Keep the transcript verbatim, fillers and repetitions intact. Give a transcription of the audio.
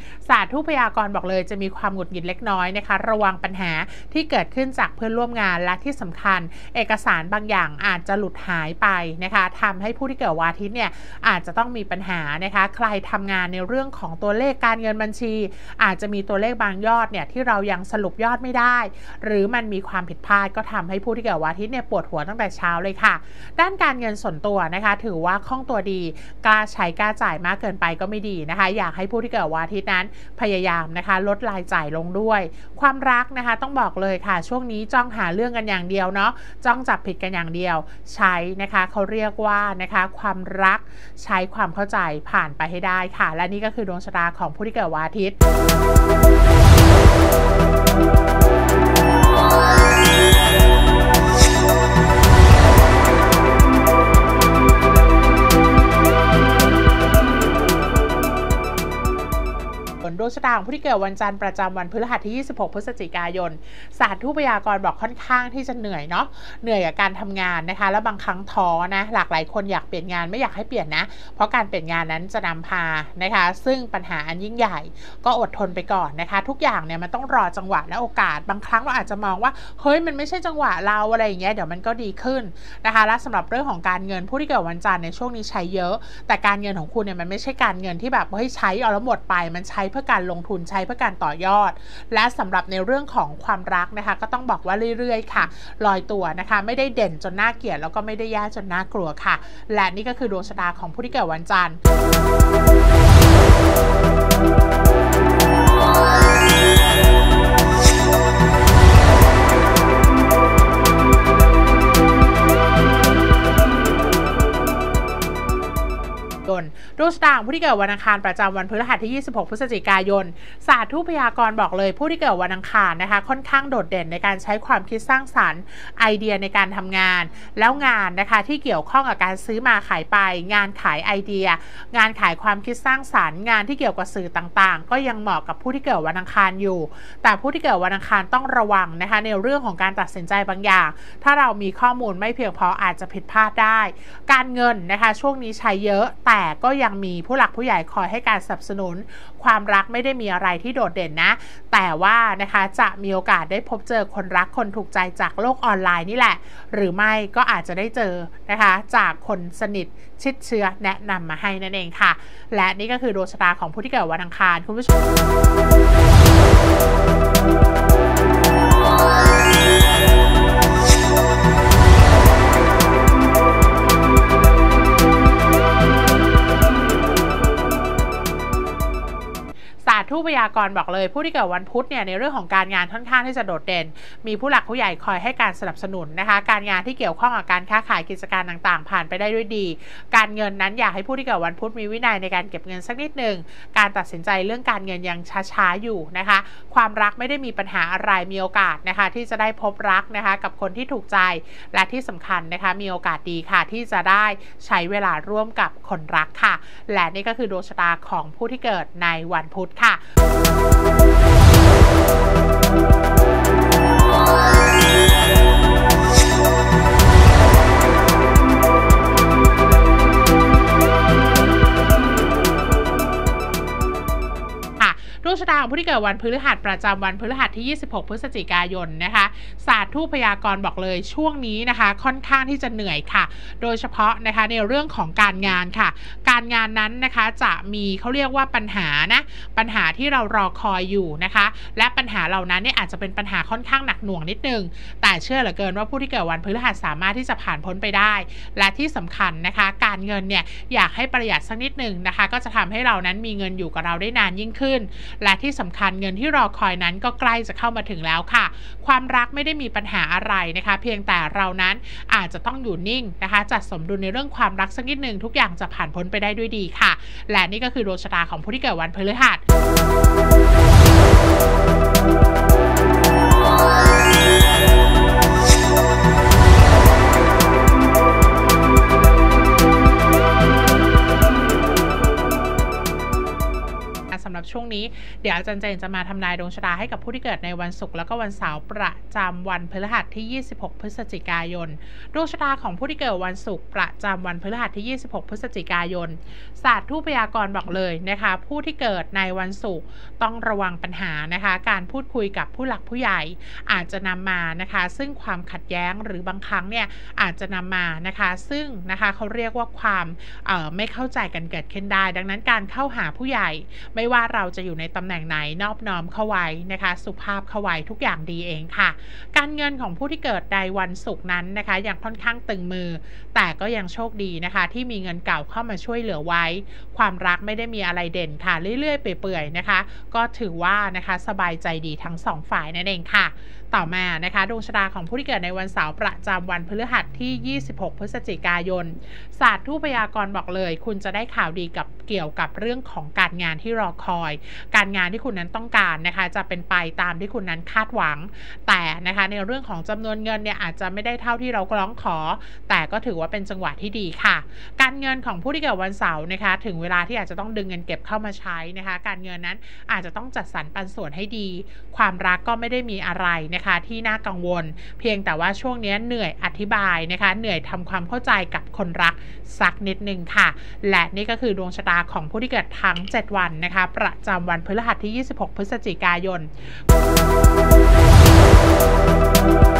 ศาสตร์ทูตพยากรณ์บอกเลยจะมีความหงุดหงิดเล็กน้อยนะคะระวังปัญหาที่เกิดขึ้นจากเพื่อนร่วมงานและที่สำคัญเอกสารบางอย่างอาจจะหลุดหายไปนะคะทำให้ผู้ที่เกิดวันอาทิตย์เนี่ยอาจจะต้องมีปัญหานะคะใครทำงานในเรื่องของตัวเลขการเงินบัญชีอาจจะมีตัวเลขบางยอดเนี่ยที่เรายังสรุปยอดไม่ได้หรือมันมีความผิดพลาดก็ทำให้ผู้ที่เกิดวันอาทิตย์เนี่ยปวดหัวตั้งแต่เช้าเลยค่ะด้านการเงินส่วนตัวนะคะถือว่าคล่องตัวดีกล้าใช้กล้าจ่ายมากเกินไปก็ไม่ดีนะคะอยากให้ผู้ที่เกิดวันอาทิตย์นั้นพยายามนะคะลดรายจ่ายลงด้วยความรักนะคะต้องบอกเลยค่ะช่วงนี้จ้องหาเรื่องกันอย่างเดียวเนาะจ้องจับผิดกันอย่างเดียวใช้นะคะเขาเรียกว่านะคะความรักใช้ความเข้าใจผ่านไปให้ได้ค่ะและนี่ก็คือดวงชะตาของผู้ที่เกิดวันอาทิตย์ดวงชะตาของผู้ที่เกิดวันจันทร์ประจำวันพฤหัสที่ยี่สิบหกพฤศจิกายนศาสตร์ทูตพยากรณ์บอกค่อนข้างที่จะเหนื่อยเนาะเหนื่อยกับการทำงานนะคะแล้วบางครั้งท้อนะหลากหลายคนอยากเปลี่ยนงานไม่อยากให้เปลี่ยนนะเพราะการเปลี่ยนงานนั้นจะนำพานะคะซึ่งปัญหาอันยิ่งใหญ่ก็อดทนไปก่อนนะคะทุกอย่างเนี่ยมันต้องรอจังหวะและโอกาสบางครั้งเราอาจจะมองว่าเฮ้ยมันไม่ใช่จังหวะเราอะไรอย่างเงี้ยเดี๋ยวมันก็ดีขึ้นนะคะและสำหรับเรื่องของการเงินผู้ที่เกิดวันจันทร์ในช่วงนี้ใช้เยอะแต่การเงินของคุณเนี่ยมันไม่ใช่การเงินที่แบบเฮ้ยใช้เอาแล้วหมดไปมันใช้เพื่อการลงทุนใช้เพื่อการต่อยอดและสำหรับในเรื่องของความรักนะคะก็ต้องบอกว่าเรื่อยๆค่ะลอยตัวนะคะไม่ได้เด่นจนน่าเกลียดแล้วก็ไม่ได้แย่จนน่ากลัวค่ะและนี่ก็คือดวงชะตาของผู้ที่เกิดวันจันทร์ดวงชะตาของผู้ที่เกิดวันอังคารประจำวันพฤหัสที่ยี่สิบหกพฤศจิกายนศาสตร์ทูตพยากรณ์บอกเลยผู้ที่เกิดวันอังคารนะคะค่อนข้างโดดเด่นในการใช้ความคิดสร้างสรรค์ไอเดียในการทำงานแล้วงานนะคะที่เกี่ยวข้องกับการซื้อมาขายไปงานขายไอเดียงานขายความคิดสร้างสรรค์งานที่เกี่ยวกับสื่อต่างๆก็ยังเหมาะกับผู้ที่เกิดวันอังคารอยู่แต่ผู้ที่เกิดวันอังคารต้องระวังนะคะในเรื่องของการตัดสินใจบางอย่างถ้าเรามีข้อมูลไม่เพียงพออาจจะผิดพลาดได้การเงินนะคะช่วงนี้ใช้เยอะแต่ก็ยังมีผู้หลักผู้ใหญ่คอยให้การสนับสนุนความรักไม่ได้มีอะไรที่โดดเด่นนะแต่ว่านะคะจะมีโอกาสได้พบเจอคนรักคนถูกใจจากโลกออนไลน์นี่แหละหรือไม่ก็อาจจะได้เจอนะคะจากคนสนิทชิดเชื้อแนะนำมาให้นั่นเองค่ะและนี่ก็คือดวงชะตาของผู้ที่เกิดวันอังคารคุณผู้ชมศาสตร์ทูตพยากรณ์บอกเลยผู้ที่เกิดวันพุธเนี่ยในเรื่องของการงานค่อนข้างที่จะโดดเด่นมีผู้หลักผู้ใหญ่คอยให้การสนับสนุนนะคะการงานที่เกี่ยวข้องกับการค้าขายกิจการต่างๆผ่านไปได้ด้วยดีการเงินนั้นอยากให้ผู้ที่เกิดวันพุธมีวินัยในการเก็บเงินสักนิดหนึ่งการตัดสินใจเรื่องการเงินยังช้าๆอยู่นะคะความรักไม่ได้มีปัญหาอะไรมีโอกาสนะคะที่จะได้พบรักนะคะกับคนที่ถูกใจและที่สำคัญนะคะมีโอกาสดีค่ะที่จะได้ใช้เวลาร่วมกับคนรักค่ะและนี่ก็คือดวงชะตาของผู้ที่เกิดในวันพุธค่ะดวงชะตาของผู้ที่เกิดวันพฤหัสประจำวันพฤหัสที่ยี่สิบหกพฤศจิกายนนะคะศาสตร์ทูตพยากรณ์บอกเลยช่วงนี้นะคะค่อนข้างที่จะเหนื่อยค่ะโดยเฉพาะนะคะในเรื่องของการงานค่ะการงานนั้นนะคะจะมีเขาเรียกว่าปัญหานะปัญหาที่เรารอคอยอยู่นะคะและปัญหาเหล่านั้นเนี่ยอาจจะเป็นปัญหาค่อนข้างหนักหน่วงนิดนึงแต่เชื่อเหลือเกินว่าผู้ที่เกิดวันพฤหัสสามารถที่จะผ่านพ้นไปได้และที่สำคัญนะคะการเงินเนี่ยอยากให้ประหยัดสักนิดนึงนะคะก็จะทำให้เรานั้นมีเงินอยู่กับเราได้นานยิ่งขึ้นและที่สำคัญเงินที่รอคอยนั้นก็ใกล้จะเข้ามาถึงแล้วค่ะความรักไม่ได้มีปัญหาอะไรนะคะเพียงแต่เรานั้นอาจจะต้องอยู่นิ่งนะคะจัดสมดุลในเรื่องความรักสักนิดหนึ่งทุกอย่างจะผ่านพ้นไปได้ด้วยดีค่ะและนี่ก็คือดวงชะตาของผู้ที่เกิดวันพฤหัส สำหรับรับช่วงนี้เดี๋ยวอาจารย์เจนจะมาทำนายดวงชะตาให้กับผู้ที่เกิดในวันศุกร์แล้วก็วันเสาร์ประจำวันพฤหัสที่ยี่สิบหกพฤศจิกายนดวงชะตาของผู้ที่เกิดวันศุกร์ประจำวันพฤหัสที่ยี่สิบหกพฤศจิกายนศาสตร์ทูปพยากรณ์บอกเลยนะคะผู้ที่เกิดในวันศุกร์ต้องระวังปัญหานะคะการพูดคุยกับผู้หลักผู้ใหญ่อาจจะนำมานะคะซึ่งความขัดแย้งหรือบางครั้งเนี่ยอาจจะนำมานะคะซึ่งนะคะเขาเรียกว่าความเอ่อไม่เข้าใจกันเกิดขึ้นได้ดังนั้นการเข้าหาผู้ใหญ่ไม่ว่าเราจะอยู่ในตำแหน่งไหนนอบน้อมเข้าไว้นะคะสุภาพเข้าไว้ทุกอย่างดีเองค่ะการเงินของผู้ที่เกิดในวันศุกร์นั้นนะคะยังค่อนข้างตึงมือแต่ก็ยังโชคดีนะคะที่มีเงินเก่าเข้ามาช่วยเหลือไว้ความรักไม่ได้มีอะไรเด่นค่ะเรื่อยๆเปื่อยๆนะคะก็ถือว่านะคะสบายใจดีทั้งสองฝ่ายนั่นเองค่ะต่อมานะคะดวงชะตาของผู้ที่เกิดในวันเสาร์ประจำวันพฤหัสที่ยี่สิบหกพฤศจิกายนศาสตร์ทูปพยากรณ์บอกเลยคุณจะได้ข่าวดีกับเกี่ยวกับเรื่องของการงานที่รอคอยการงานที่คุณนั้นต้องการนะคะจะเป็นไปตามที่คุณนั้นคาดหวังแต่นะคะในเรื่องของจำนวนเงินเนี่ยอาจจะไม่ได้เท่าที่เราร้องขอแต่ก็ถือว่าเป็นจังหวะที่ดีค่ะการเงินของผู้ที่เกิดวันเสาร์นะคะถึงเวลาที่อาจจะต้องดึงเงินเก็บเข้ามาใช้นะคะการเงินนั้นอาจจะต้องจัดสรรปันส่วนให้ดีความรักก็ไม่ได้มีอะไรนะคะที่น่ากังวลเพียงแต่ว่าช่วงนี้เหนื่อยอธิบายนะคะเหนื่อยทำความเข้าใจกับคนรักสักนิดนึงค่ะและนี่ก็คือดวงชะตาของผู้ที่เกิดทั้งเจ็ดวันนะคะประจำวันพฤหัสที่ยี่สิบหกพฤศจิกายน